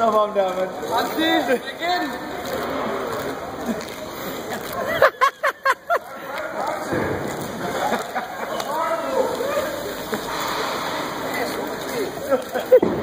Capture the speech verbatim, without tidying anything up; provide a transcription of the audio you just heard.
Noch mal damit. Anziehen! Beginn! Ha ha ha!